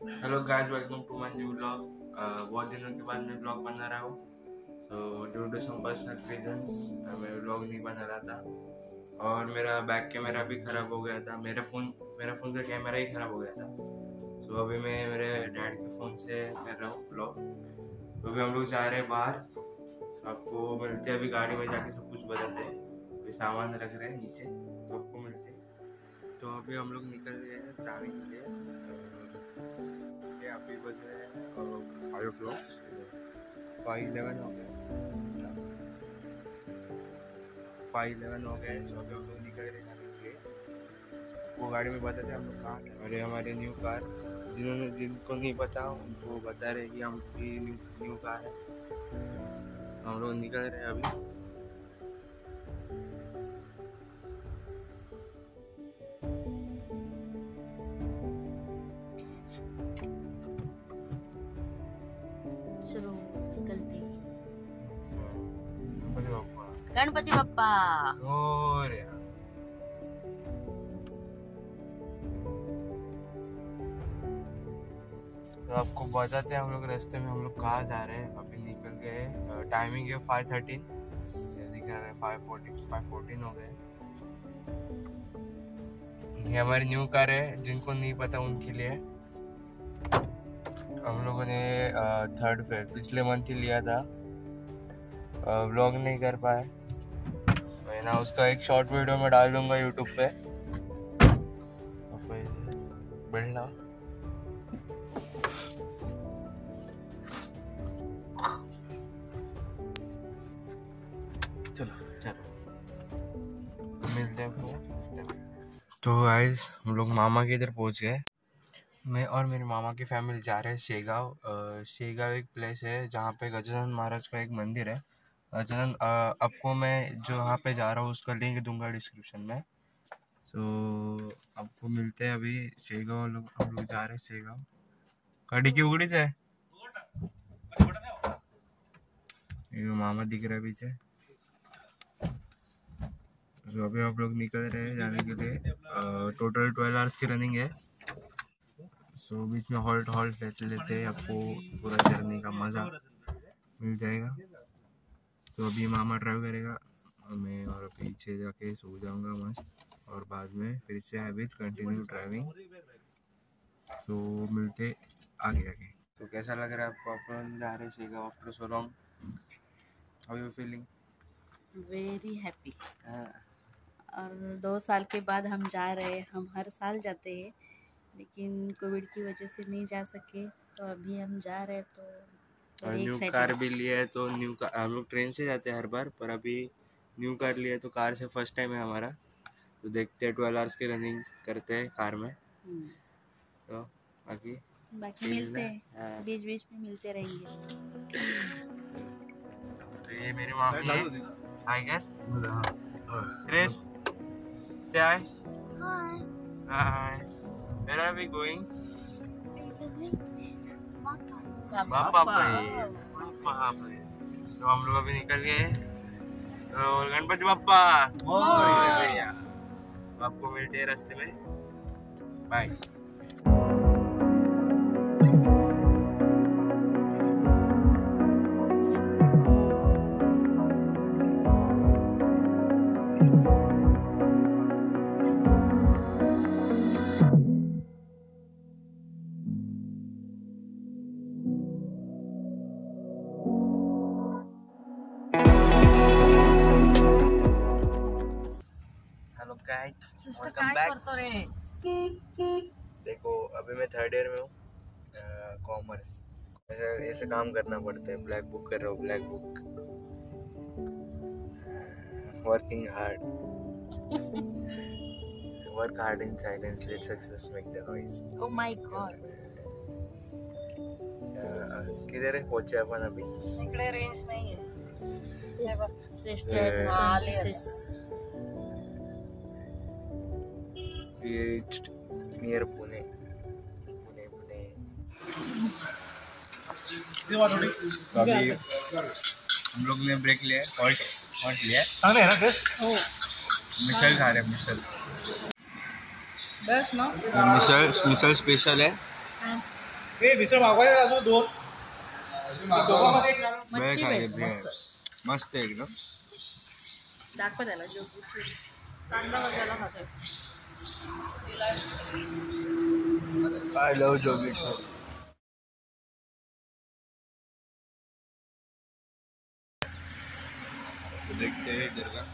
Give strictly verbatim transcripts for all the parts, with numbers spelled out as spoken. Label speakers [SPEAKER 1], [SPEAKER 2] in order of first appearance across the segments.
[SPEAKER 1] Hello guys, welcome to my new vlog. बहुत दिनों के बाद मैं व्लॉग बना रहा हूँ। So due to some personal reasons मैं व्लॉग नहीं बना रहा था और मेरा बैक कैमरा भी ख़राब हो गया था। मेरा फ़ोन मेरा फ़ोन का कैमरा ही ख़राब हो गया था। सो so, अभी मैं मेरे डैड के फ़ोन से कर रहा हूँ व्लॉग। तो अभी हम लोग जा रहे हैं बाहर। so, आपको मिलते हैं अभी गाड़ी में जाके, सब कुछ बताते हैं। कोई सामान रख रहे हैं नीचे, तो आपको मिलते हैं। तो अभी हम लोग निकल गए हैं ट्रैवलिंग के लिए। अभी बज रहे हैं five o'clock five eleven हो गए फाइव इलेवन हो गए सो अभी हम लोग निकल रहे जाने के लिए। वो गाड़ी में बताते हम लोग कहाँ हैं। अरे हमारे न्यू कार, जिन्होंने जिनको नहीं पता उनको बता रहे कि हमारी न्यू न्यू कार है। हम लोग निकल रहे हैं अभी।
[SPEAKER 2] चलो निकलते हैं।
[SPEAKER 1] गणपति बप्पा
[SPEAKER 2] गणपति बप्पा
[SPEAKER 1] मोरया। तो आपको बताते हैं हम लोग रास्ते में हम लोग कहाँ जा रहे हैं। अभी निकल गए, टाइमिंग है फाइव थर्टीन, दिख रहा है फाइव फोर्टीन फाइव फोर्टीन हो गए। ये हमारी न्यू कार है, जिनको नहीं पता उनके लिए। हम लोगों ने थर्ड पे पिछले मंथ ही लिया था, व्लॉग नहीं कर पाए। मैं ना उसका एक शॉर्ट वीडियो में डाल दूंगा यूट्यूब पे। बढ़ना चलो चलो मिलते हैं। तो गाइस हम लोग मामा के इधर पहुंच गए। मैं और मेरी मामा की फैमिली जा रहे हैं शेगांव। शेगांव एक प्लेस है जहाँ पे गजानन महाराज का एक मंदिर है। गजानन, आपको मैं जो यहाँ पे जा रहा हूँ उसका लिंक दूंगा डिस्क्रिप्शन में। तो आपको मिलते हैं अभी शेगांव। लोग हम लोग जा रहे हैं शेगांव। गाड़ी की उगड़ी से ये मामा दिख रहा है पीछे। तो अभी आप लोग निकल रहे हैं जाने के लिए। टोटल ट्वेल्व आवर्स की रनिंग है। सो so, बीच में हॉल्ट हॉल्ट लेते लेते आपको पूरा जर्नी का मज़ा मिल जाएगा। तो अभी मामा ड्राइव करेगा, मैं और पीछे जाके सो जाऊंगा मस्त, और बाद में फिर से I will continue driving. So मिलते आगे आगे। तो कैसा लग रहा है आपको? अपन जा रहे Shegaon after so long. How you feeling?
[SPEAKER 2] Very happy. और दो साल के बाद हम जा रहे हैं। हम हर साल जाते हैं लेकिन कोविड की वजह से नहीं जा सके, तो अभी हम जा रहे हैं। तो
[SPEAKER 1] और न्यू कार भी लिया है, तो न्यू कार हम लोग ट्रेन से जाते हैं हर बार, पर अभी न्यू कार लिया है तो कार से फर्स्ट टाइम है हमारा। तो देखते हैं ट्वेल्व आवर्स की रनिंग करते हैं कार में। तो बाकी
[SPEAKER 2] बाकी मिलते हैं, बीच बीच में मिलते रहेंगे।
[SPEAKER 1] तो ये मेरी मामी है। हाय कर क्रिस से hi hi. Where are we going? Papa place papa place. तो हम लोग अभी निकल गए और गणपति बप्पा भैया। आपको मिलते हैं रास्ते में। बाय। Welcome back. देखो अभी मैं थर्ड ईयर में हूँ, कॉमर्स। ऐसे ऐसे काम करना पड़ता है। ब्लैक बुक कर रहा हूँ, black book. Working hard work hard in silence, let success make the noise.
[SPEAKER 2] Oh my God.
[SPEAKER 1] किधर पहुंचे अपन अभी?
[SPEAKER 2] इकडे रेंज नहीं है। श्रेष्ठ
[SPEAKER 1] नियर पुणे पुणे पुणे। अभी हम लोग ने ब्रेक लिया, हॉल्ट हॉल्ट लिया। है ना टेस्ट? मिसल खा रहे हैं, मिसल।
[SPEAKER 2] बस ना
[SPEAKER 1] मिसल मिसल स्पेशल है। ए मिसळ मागवायला अजून दोन दोघांमध्ये एक घालून.
[SPEAKER 2] मच्छी
[SPEAKER 1] भेळ खाली,
[SPEAKER 2] भेळ.
[SPEAKER 1] भेळ. मस्त आहे एकदम.
[SPEAKER 2] दाखव त्याला जो कांदा वगैरे खातोय.
[SPEAKER 1] I love Jogeshwar. देखते हैं इधर का.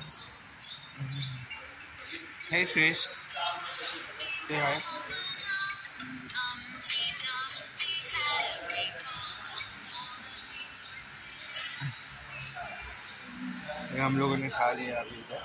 [SPEAKER 1] हे श्रेष्ठ ते है. हम लोगों ने खा लिया अभी तक.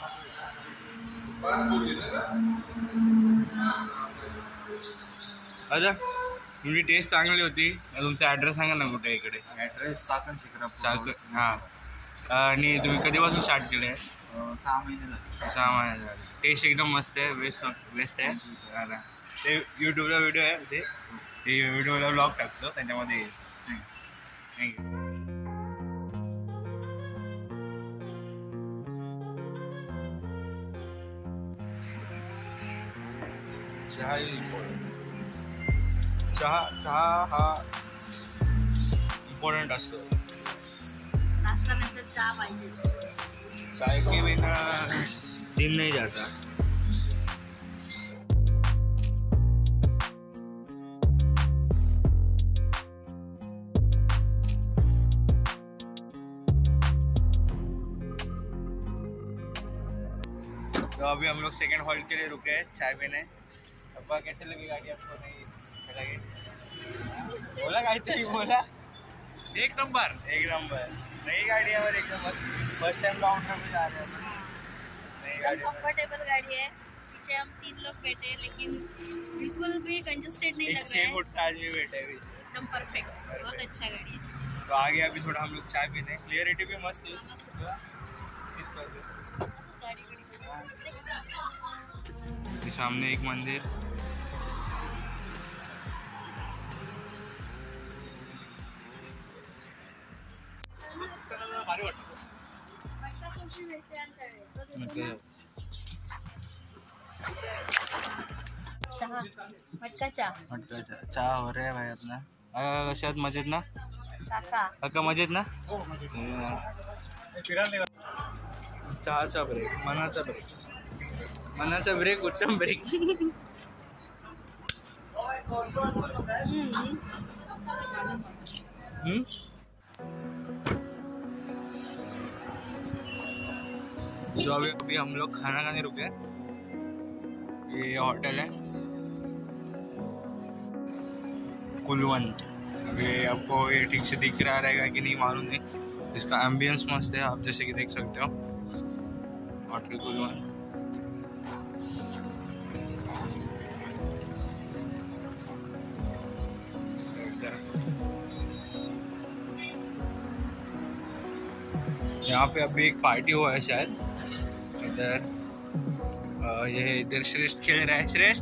[SPEAKER 1] अच्छा तुमची टेस्ट चांगली होती. तुमचा ॲड्रेस सांगा ना कुठे इकडे.
[SPEAKER 3] ॲड्रेस चाकण शिखरा.
[SPEAKER 1] चाक हां. आणि तुम्ही कधीपासून स्टार्ट केलं आहे.
[SPEAKER 3] सहा महिने झाले.
[SPEAKER 1] सहा महिने झाले. टेस्ट एकदम मस्त आहे. बेस्ट बेस्ट आहे. हा. ते यूट्यूबला व्हिडिओ आहे ते ते व्हिडिओला ब्लॉग टाकतो त्याच्यामध्ये येईल. थँक्यू. चहा चहा चहा हा इम्पॉर्टंट असतो.
[SPEAKER 2] नाश्त्यानंतर चहा पाहिजे.
[SPEAKER 1] चाय के बिना दिन नहीं जाता. तो अभी हम लोग सेकंड हॉल्ट के लिए रुके हैं चाय पीने. अब्बा कैसे लगी गाड़ी आपको. नहीं लगे बोला काहीतरी बोला. एक नंबर एक नंबर. नई गाड़ी है और एकदम फर्स्ट टाइम लॉन्ग ट्रिप में जा रहे हैं. नई गाड़ी
[SPEAKER 2] कंफर्टेबल गाड़ी है. पीछे हम तीन लोग बैठे हैं लेकिन बिल्कुल भी कंजस्टेड नहीं लग रहा है.
[SPEAKER 1] छह फुट आदमी बैठे हैं.
[SPEAKER 2] एकदम परफेक्ट. बहुत अच्छा गाड़ी है.
[SPEAKER 1] तो आगे अभी थोड़ा हम लोग चाय पीने. क्लियरिटी भी मस्त है. सामने एक मंदिर.
[SPEAKER 2] मटका चहा.
[SPEAKER 1] मटका चहा चहा हो रहा है भाई अपना. कशात मजेत ना
[SPEAKER 2] काका.
[SPEAKER 1] काका मजेत ना. चहाचा ब्रेक. मनाचा ब्रेक. मनाचा ब्रेक उत्तम ब्रेक. हम्म. तो अभी अभी हम लोग खाना खाने रुके. ये होटल है कुलवंत. अभी आपको ये ठीक से दिख रहा रहेगा कि नहीं मालूम नहीं. इसका एम्बियंस मस्त है. आप जैसे कि देख सकते हो होटल कुलवंत. यहाँ पे अभी एक पार्टी हुआ है शायद. इधर ये इधर श्रेष्ठ खेल रहा है. श्रेष्ठ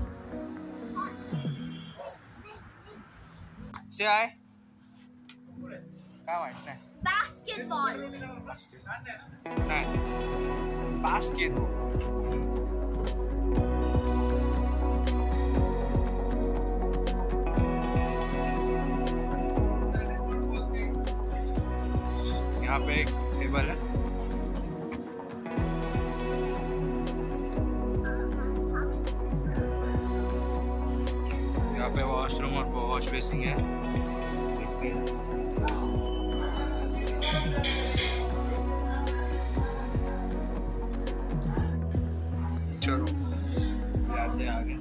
[SPEAKER 1] से आए काय माहित नाही.
[SPEAKER 2] बास्केटबॉल.
[SPEAKER 1] नाही बास्केटबॉल. यहाँ पे एक टेबल है. यहाँ पे वॉशरूम और वॉश बेसिंग है. चलो जाते हैं आगे.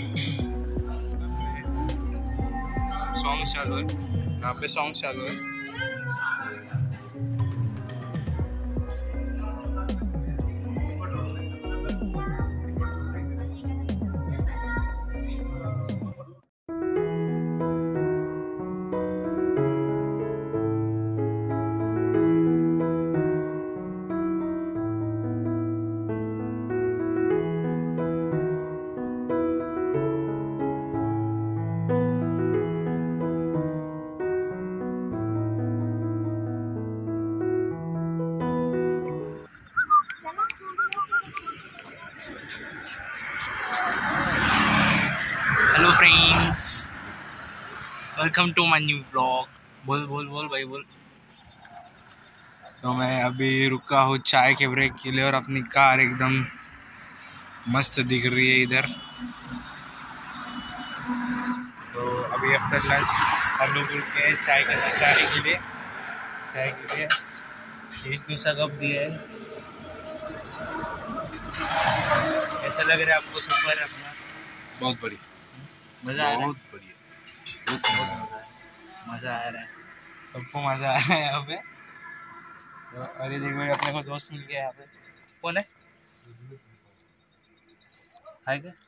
[SPEAKER 1] सॉन्ग चालू है. यहाँ पे सॉन्ग चालू है. Welcome to my new blog. बोल बोल बोल भाई बोल। तो मैं अभी रुका हूँ चाय के ब्रेक के लिए और अपनी कार एकदम मस्त दिख रही है इधर। तो अभी आफ्टर लंच हम लोग रुक के चाय के चाय के लिए चाय के लिए एक दूसरा कप दिया है। कैसा लग रहा है आपको सफर अपना?
[SPEAKER 3] बहुत बढ़िया,
[SPEAKER 1] मज़ा आ रहा है?
[SPEAKER 3] बहुत बढ़िया, बहुत मजा
[SPEAKER 1] मज़ा आ रहा है, सबको मज़ा आ रहा है यहाँ पे। तो अरे देखो ये अपने को दोस्त मिल गया यहाँ पे। कौन है? हाय क्या?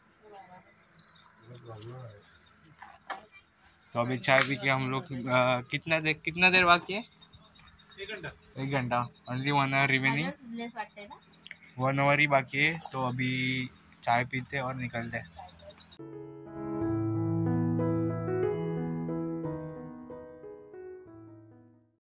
[SPEAKER 1] तो अभी चाय पी के हम लोग कितना देर कितना देर बाकी है? एक घंटा एक घंटा only one hour remaining, one hour ही बाकी है। तो अभी चाय पीते और निकलते हैं।